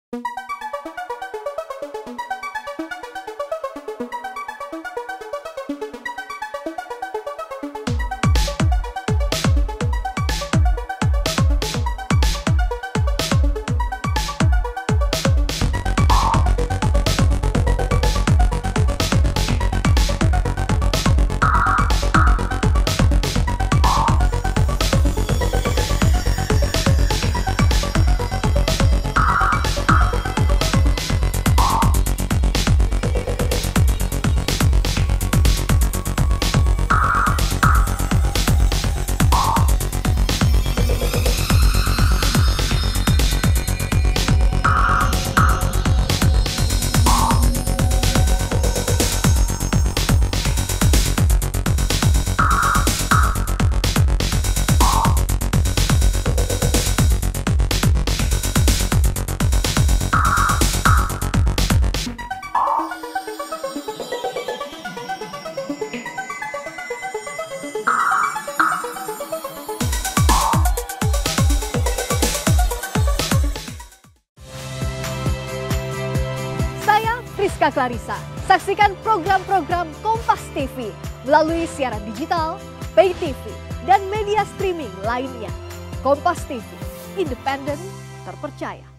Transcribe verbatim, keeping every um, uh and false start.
Clarissa. Saksikan program-program Kompas T V melalui siaran digital, pay T V, dan media streaming lainnya. Kompas T V, independen, terpercaya.